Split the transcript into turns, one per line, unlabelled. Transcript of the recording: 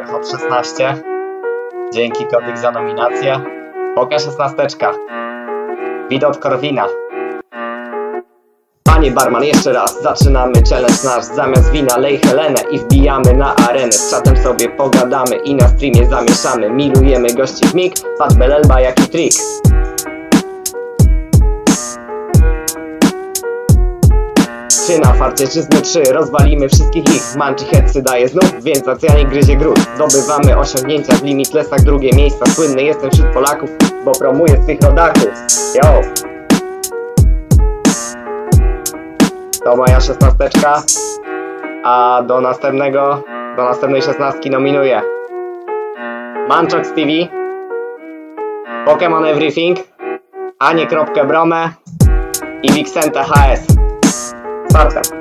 Top 16. Dzięki Kodik za nominację. Poka 16. Widok Korwina. Panie barman, jeszcze raz zaczynamy challenge nasz. Zamiast wina lej Helenę i wbijamy na arenę. Z czatem sobie pogadamy i na streamie zamieszamy. Milujemy gości w mig, patrz Belelba jaki trik. Trzy na farcie, czyzny 3, rozwalimy wszystkich ich. Manchi headsy daje znów, więc Acjanik gryzie gród. Zdobywamy osiągnięcia w Limitlessach, drugie miejsca. Słynny jestem wśród Polaków, bo promuję swych rodaków. Yo! To moja 16, a do następnej 16 nominuję Manchox TV, Pokémon Everything, Anię.Bromę i Vixentę HS. Startem.